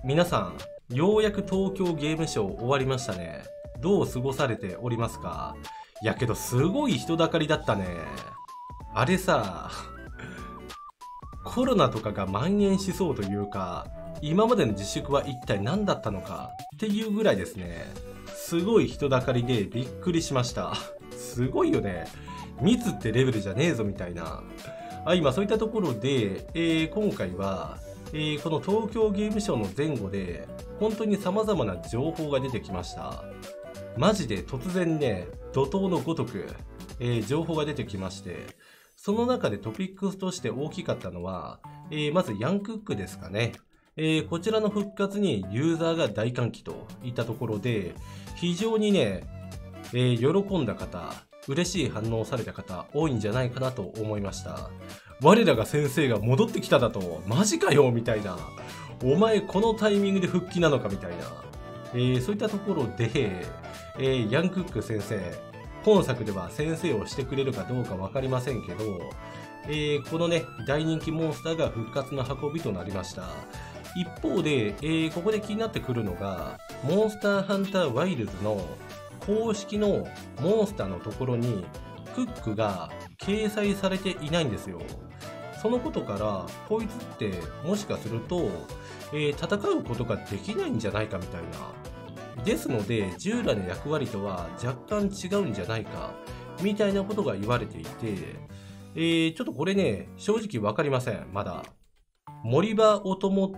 皆さん、ようやく東京ゲームショウ終わりましたね。どう過ごされておりますか？いやけどすごい人だかりだったね。あれさ、コロナとかが蔓延しそうというか、今までの自粛は一体何だったのかっていうぐらいですね。すごい人だかりでびっくりしました。すごいよね。密ってレベルじゃねえぞみたいな。今そういったところで、今回は、この東京ゲームショウの前後で本当に様々な情報が出てきました。マジで突然ね、怒涛のごとく、情報が出てきまして、その中でトピックスとして大きかったのは、まずヤンクックですかね。こちらの復活にユーザーが大歓喜といったところで、非常にね、喜んだ方、嬉しい反応をされた方多いんじゃないかなと思いました。我らが先生が戻ってきただと、マジかよみたいな。お前このタイミングで復帰なのかみたいな。そういったところで、ヤンクック先生、本作では先生をしてくれるかどうか分かりませんけど、このね、大人気モンスターが復活の運びとなりました。一方で、ここで気になってくるのが、モンスターハンターワイルズの公式のモンスターのところにクックが掲載されていないんですよ。そのことから、こいつってもしかすると、戦うことができないんじゃないかみたいな。ですので、従来の役割とは若干違うんじゃないか、みたいなことが言われていて、ちょっとこれね、正直わかりません、まだ。森場お友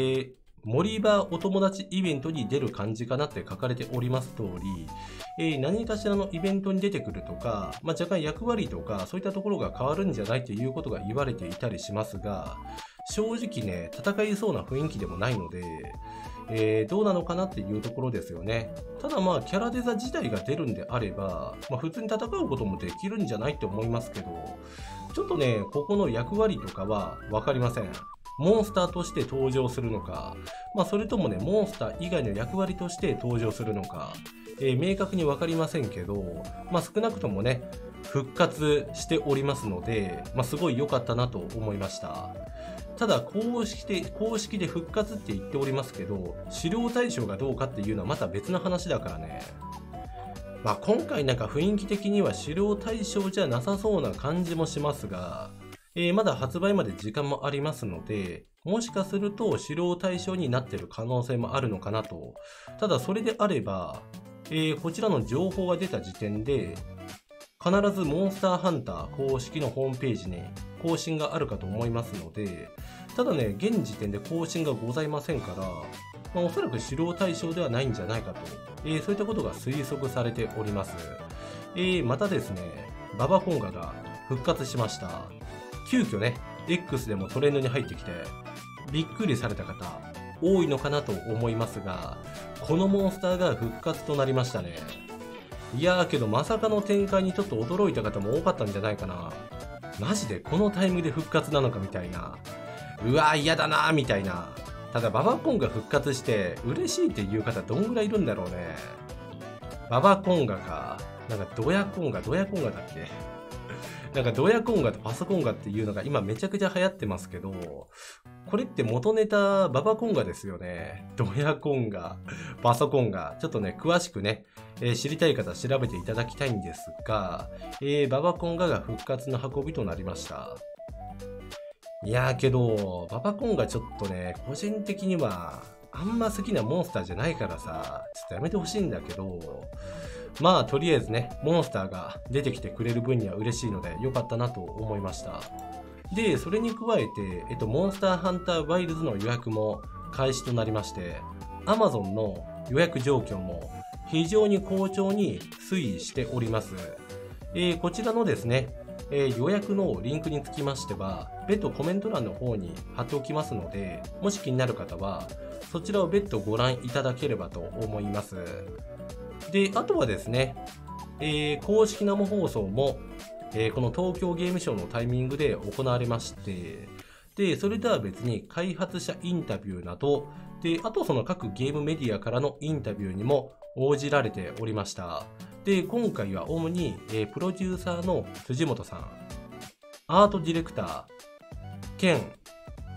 達イベントに出る感じかなって書かれております通り、何かしらのイベントに出てくるとか、若干役割とかそういったところが変わるんじゃないということが言われていたりしますが、正直ね、戦いそうな雰囲気でもないので、どうなのかなっていうところですよね。ただキャラデザ自体が出るんであれば、普通に戦うこともできるんじゃないって思いますけど、ちょっとね、ここの役割とかは分かりません。モンスターとして登場するのか、それともね、モンスター以外の役割として登場するのか、明確に分かりませんけど、少なくともね、復活しておりますので、すごい良かったなと思いました。ただ公式で復活って言っておりますけど、狩猟対象がどうかっていうのはまた別の話だからね。今回なんか雰囲気的には狩猟対象じゃなさそうな感じもしますが、まだ発売まで時間もありますので、もしかすると狩猟対象になっている可能性もあるのかなと。ただそれであれば、こちらの情報が出た時点で、必ずモンスターハンター公式のホームページに更新があるかと思いますので、ただね、現時点で更新がございませんから、おそらく狩猟対象ではないんじゃないかと、そういったことが推測されております。またですね、ババコンガが復活しました。急遽ね、X でもトレンドに入ってきて、びっくりされた方、多いのかなと思いますが、このモンスターが復活となりましたね。いやーけどまさかの展開にちょっと驚いた方も多かったんじゃないかな。マジでこのタイミングで復活なのかみたいな。うわー嫌だなーみたいな。ただババコンが復活して嬉しいっていう方どんぐらいいるんだろうね。ババコンガか。なんかドヤコンガだっけなんかドヤコンガとパソコンガっていうのが今めちゃくちゃ流行ってますけど、これって元ネタババコンガですよね。ドヤコンガ、パソコンガ。ちょっとね、詳しくね、知りたい方調べていただきたいんですが、ババコンガが復活の運びとなりました。いやーけど、ババコンガちょっとね、個人的にはあんま好きなモンスターじゃないからさ、ちょっとやめてほしいんだけど、とりあえずね、モンスターが出てきてくれる分には嬉しいので良かったなと思いました。で、それに加えて、モンスターハンターワイルズの予約も開始となりまして、Amazon の予約状況も非常に好調に推移しております。こちらのですね、予約のリンクにつきましては、別途コメント欄の方に貼っておきますので、もし気になる方は、そちらを別途ご覧いただければと思います。で、あとはですね、公式生放送も、この東京ゲームショウのタイミングで行われまして、で、それとは別に開発者インタビューなど、で、あとその各ゲームメディアからのインタビューにも応じられておりました。で、今回は主に、プロデューサーの辻本さん、アートディレクター、兼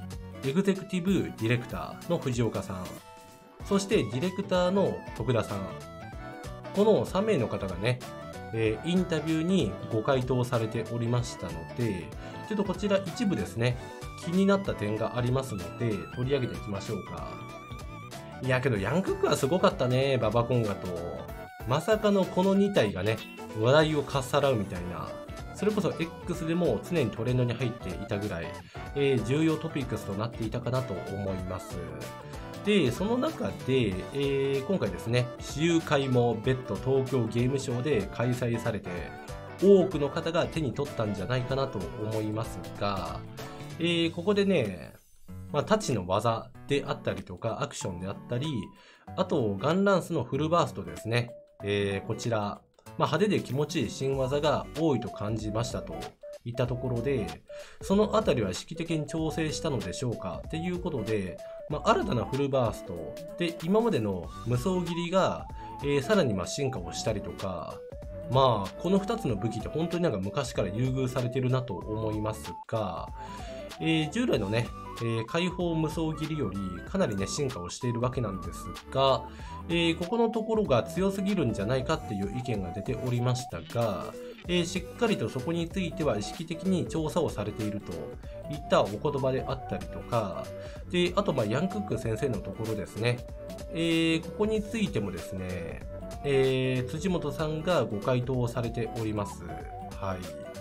エグゼクティブディレクターの藤岡さん、そしてディレクターの徳田さん、この3名の方がね、インタビューにご回答されておりましたので、ちょっとこちら一部ですね、気になった点がありますので取り上げていきましょうか。いやけどヤンクックはすごかったね、ババコンガと。まさかのこの2体がね、話題をかっさらうみたいな。それこそ X でも常にトレンドに入っていたぐらい、重要トピックスとなっていたかなと思います。で、その中で、今回ですね、私有会も別途東京ゲームショウで開催されて、多くの方が手に取ったんじゃないかなと思いますが、ここでね、太刀の技であったりとか、アクションであったり、あと、ガンランスのフルバーストですね。こちら、派手で気持ちいい新技が多いと感じましたといったところで、そのあたりは意識的に調整したのでしょうかっていうことで、新たなフルバーストで今までの無双斬りが、さらに進化をしたりとか、この2つの武器って本当に昔から優遇されてるなと思いますが、従来のね、解放無双斬りよりかなりね進化をしているわけなんですが、ここのところが強すぎるんじゃないかっていう意見が出ておりましたが、しっかりとそこについては意識的に調査をされているといったお言葉であったりとか、であとヤンクック先生のところですね、ここについてもですね、辻本さんがご回答をされております。はい。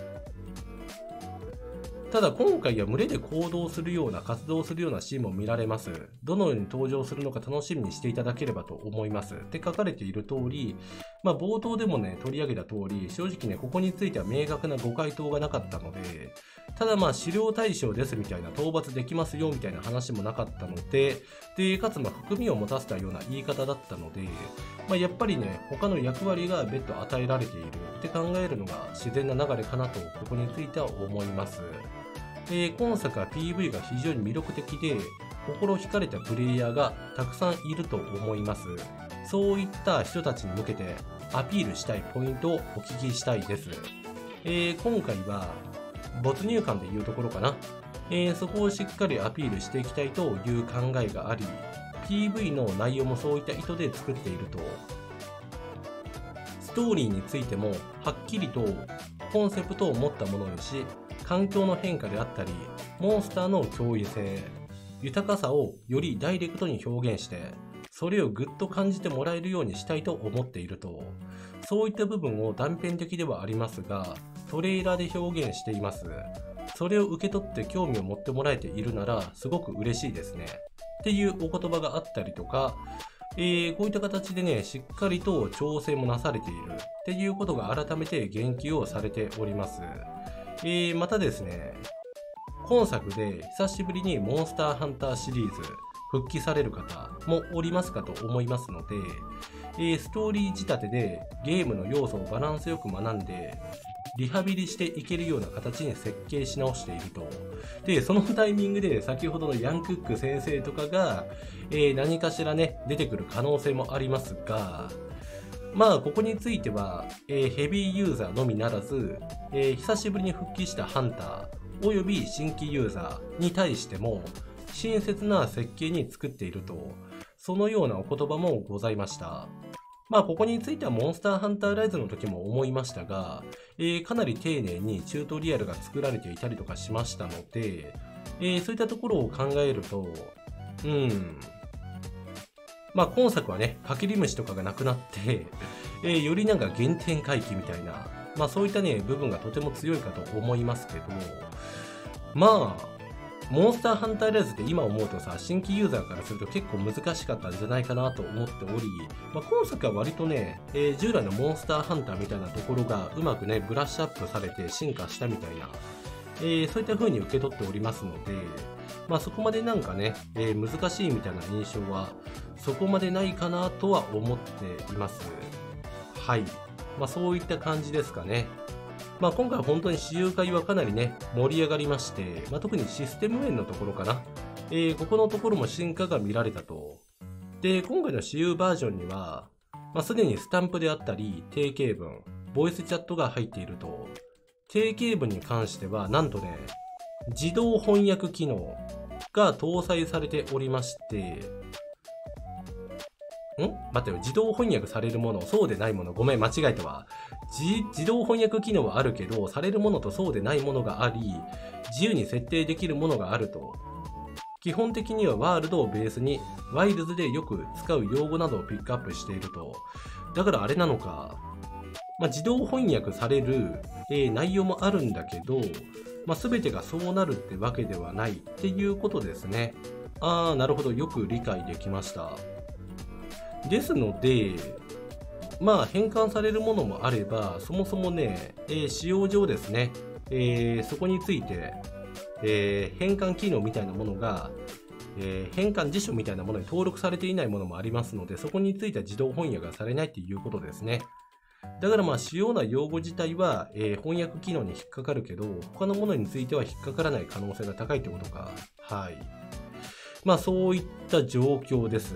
ただ今回は群れで行動するような活動するようなシーンも見られます。どのように登場するのか楽しみにしていただければと思います。って書かれている通り、冒頭でもね取り上げた通り、正直ねここについては明確なご回答がなかったので、ただ狩猟対象ですみたいな、討伐できますよみたいな話もなかったので、かつ含みを持たせたような言い方だったので、やっぱりね他の役割が別途与えられているって考えるのが自然な流れかなとここについては思います。今作は PV が非常に魅力的で、心惹かれたプレイヤーがたくさんいると思います。そういった人たちに向けてアピールしたいポイントをお聞きしたいです。今回は没入感でいうところかな。そこをしっかりアピールしていきたいという考えがあり、PV の内容もそういった意図で作っていると。ストーリーについてもはっきりとコンセプトを持ったものにし、環境の変化であったり、モンスターの驚異性、豊かさをよりダイレクトに表現して、それをぐっと感じてもらえるようにしたいと思っていると。そういった部分を断片的ではありますが、トレーラーで表現しています。それを受け取って興味を持ってもらえているなら、すごく嬉しいですね。っていうお言葉があったりとか、こういった形でね、しっかりと調整もなされているっていうことが改めて言及をされております。またですね、今作で久しぶりにモンスターハンターシリーズ復帰される方もおりますかと思いますので、ストーリー仕立てでゲームの要素をバランスよく学んでリハビリしていけるような形に設計し直していると。で、そのタイミングで先ほどのヤンクック先生とかが、何かしらね出てくる可能性もありますが、ここについては、ヘビーユーザーのみならず、久しぶりに復帰したハンターおよび新規ユーザーに対しても親切な設計に作っていると、そのようなお言葉もございました。ここについてはモンスターハンターライズの時も思いましたが、かなり丁寧にチュートリアルが作られていたりとかしましたので、そういったところを考えると、今作はね、かけり虫とかがなくなって、より原点回帰みたいな、そういったね、部分がとても強いかと思いますけど、モンスターハンターライズって今思うとさ、新規ユーザーからすると結構難しかったんじゃないかなと思っており、今作は割とね、従来のモンスターハンターみたいなところがうまくね、ブラッシュアップされて進化したみたいな、そういった風に受け取っておりますので、そこまで難しいみたいな印象はそこまでないかなとは思っています。はい。そういった感じですかね。今回本当に私有会はかなりね、盛り上がりまして、特にシステム面のところかな。ここのところも進化が見られたと。で、今回の私有バージョンには、すでにスタンプであったり、定型文、ボイスチャットが入っていると。定型文に関しては、なんとね、自動翻訳機能、 が搭載されておりまして、待ってよ。自動翻訳されるもの、そうでないもの。ごめん、間違えたわ。自動翻訳機能はあるけど、されるものとそうでないものがあり、自由に設定できるものがあると。基本的にはワールドをベースに、ワイルズでよく使う用語などをピックアップしていると。だからあれなのか。自動翻訳される、内容もあるんだけど、全てがそうなるってわけではないっていうことですね。なるほど。よく理解できました。ですので、変換されるものもあれば、そもそもね、使用上ですね、そこについて、変換機能みたいなものが、変換辞書みたいなものに登録されていないものもありますので、そこについては自動翻訳がされないっていうことですね。だから主要な用語自体は、翻訳機能に引っかかるけど、他のものについては引っかからない可能性が高いってことか。はい。そういった状況です。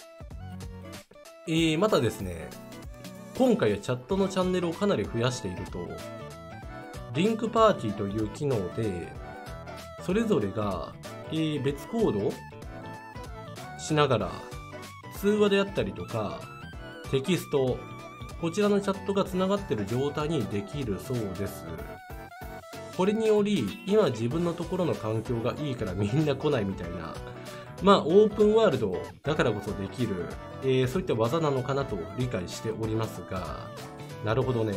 またですね、今回はチャットのチャンネルをかなり増やしていると、リンクパーティーという機能で、それぞれが、別行動しながら、通話であったりとか、テキスト、こちらのチャットがつながっている状態にできるそうです。これにより、今自分のところの環境がいいからみんな来ないみたいな、オープンワールドだからこそできる、そういった技なのかなと理解しておりますが、なるほどね。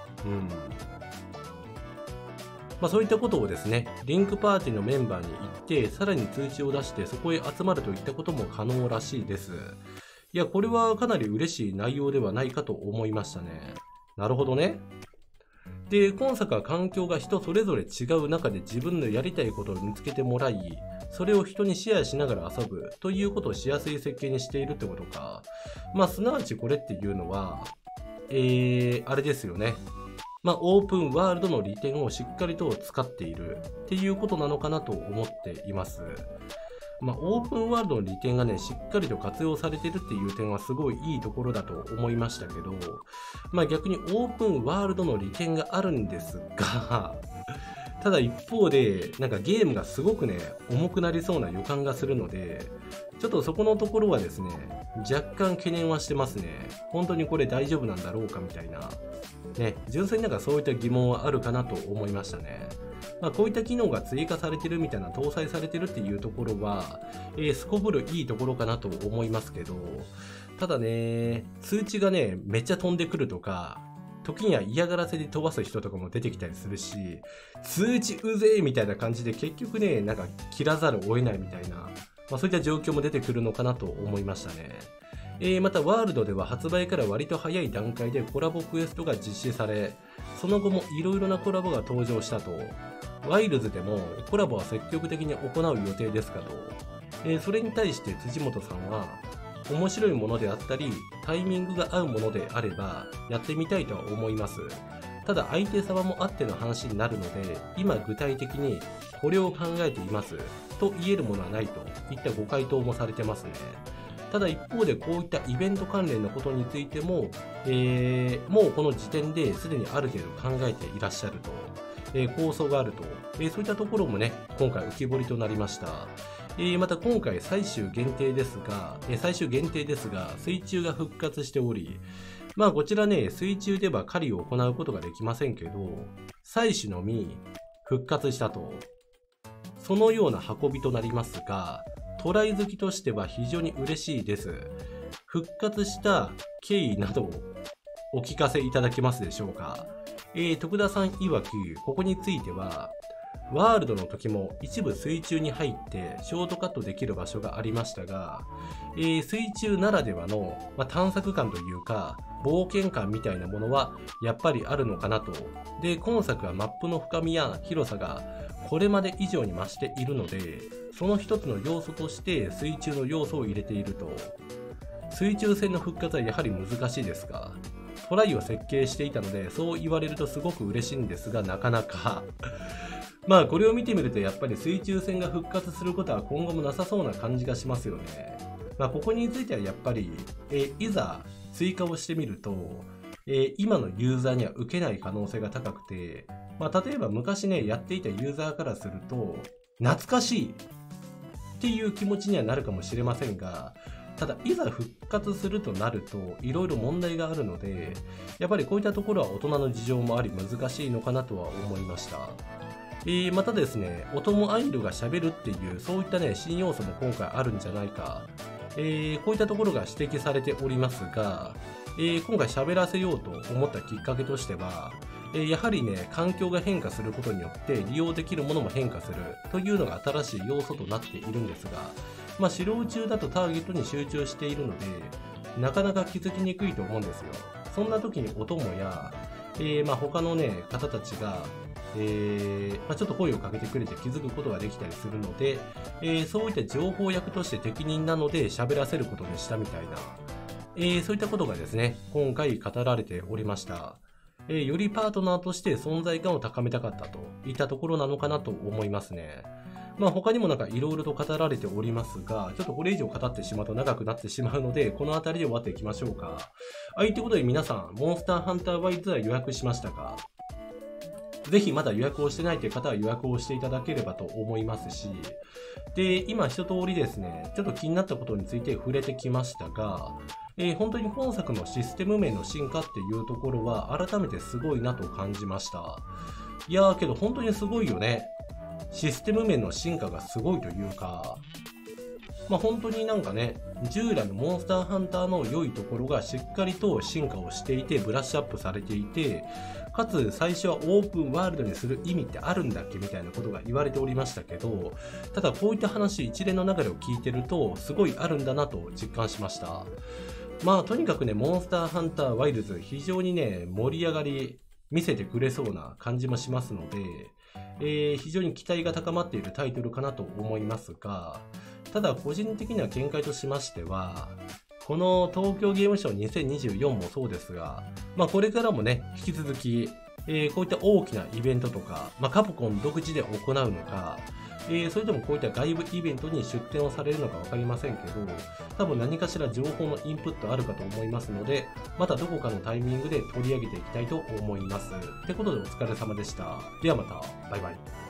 そういったことをですね、リンクパーティーのメンバーに言って、さらに通知を出してそこへ集まるといったことも可能らしいです。いや、これはかなり嬉しい内容ではないかと思いましたね。なるほどね。で、今作は環境が人それぞれ違う中で自分のやりたいことを見つけてもらい、それを人にシェアしながら遊ぶということをしやすい設計にしているってことか。すなわちこれっていうのは、あれですよね。オープンワールドの利点をしっかりと使っているっていうことなのかなと思っています。オープンワールドの利点がね、しっかりと活用されてるっていう点はすごいいいところだと思いましたけど、逆にオープンワールドの利点があるんですが、ただ一方で、ゲームがすごくね、重くなりそうな予感がするので、ちょっとそこのところはですね、若干懸念はしてますね。本当にこれ大丈夫なんだろうかみたいな。ね、純粋にそういった疑問はあるかなと思いましたね。こういった機能が追加されてるみたいな、搭載されてるっていうところは、すこぶるいいところかなと思いますけど、ただね、通知がね、めっちゃ飛んでくるとか、時には嫌がらせで飛ばす人とかも出てきたりするし、通知うぜえみたいな感じで結局ね、切らざるを得ないみたいな、そういった状況も出てくるのかなと思いましたね。またワールドでは発売から割と早い段階でコラボクエストが実施され、その後もいろいろなコラボが登場したと。ワイルズでもコラボは積極的に行う予定ですかと。それに対して辻本さんは、面白いものであったり、タイミングが合うものであれば、やってみたいとは思います。ただ相手様もあっての話になるので、今具体的にこれを考えていますと言えるものはないといったご回答もされてますね。ただ一方でこういったイベント関連のことについても、もうこの時点ですでにある程度考えていらっしゃると、構想があると、そういったところもね、今回浮き彫りとなりました。また今回最終限定ですが、水中が復活しており、こちらね、水中では狩りを行うことができませんけど、採取のみ復活したと。そのような運びとなりますが、トライ好きとしては非常に嬉しいです。復活した経緯などをお聞かせいただけますでしょうか。徳田さん曰く、ここについては、ワールドの時も一部水中に入ってショートカットできる場所がありましたが、水中ならではの、探索感というか冒険感みたいなものはやっぱりあるのかなと。で、今作はマップの深みや広さがこれまで以上に増しているので、その一つの要素として水中の要素を入れていると。水中戦の復活はやはり難しいですが、トライを設計していたのでそう言われるとすごく嬉しいんですが、なかなかこれを見てみるとやっぱり水中戦が復活することは今後もなさそうな感じがしますよね。ここについてはやっぱり、いざ追加をしてみると、今のユーザーには受けない可能性が高くて、例えば昔ね、やっていたユーザーからすると、懐かしい。 っていう気持ちにはなるかもしれませんが、ただいざ復活するとなるといろいろ問題があるので、やっぱりこういったところは大人の事情もあり難しいのかなとは思いました。またですね、お供アイドルが喋るっていうそういったね新要素も今回あるんじゃないか、こういったところが指摘されておりますが、今回喋らせようと思ったきっかけとしては、やはりね環境が変化することによって利用できるものも変化するというのが新しい要素となっているんですが、指導中だとターゲットに集中しているのでなかなか気づきにくいと思うんですよ。そんな時にお供や、他のね方たちがちょっと声をかけてくれて気づくことができたりするので、そういった情報役として適任なので喋らせることにしたみたいな、そういったことがですね今回語られておりました。よりパートナーとして存在感を高めたかったといったところなのかなと思いますね。他にもなんかいろいろと語られておりますが、ちょっとこれ以上語ってしまうと長くなってしまうので、この辺りで終わっていきましょうか。ということで皆さん、モンスターハンターワイズは予約しましたか？ぜひまだ予約をしてないという方は予約をしていただければと思いますし、で、今一通りですね、ちょっと気になったことについて触れてきましたが、本当に本作のシステム面の進化っていうところは改めてすごいなと感じました。いやーけど本当にすごいよね。システム面の進化がすごいというか、本当になんかね、従来のモンスターハンターの良いところがしっかりと進化をしていてブラッシュアップされていて、かつ最初はオープンワールドにする意味ってあるんだっけみたいなことが言われておりましたけど、ただこういった話一連の流れを聞いてるとすごいあるんだなと実感しました。とにかくね、モンスターハンターワイルズ非常にね盛り上がり見せてくれそうな感じもしますので、非常に期待が高まっているタイトルかなと思いますが、ただ個人的な見解としましては、この東京ゲームショウ2024もそうですが、これからもね引き続き、こういった大きなイベントとか、カプコン独自で行うのか、それともこういった外部イベントに出展をされるのか分かりませんけど、多分何かしら情報のインプットあるかと思いますので、またどこかのタイミングで取り上げていきたいと思います。ってことでお疲れ様でした。ではまた、バイバイ。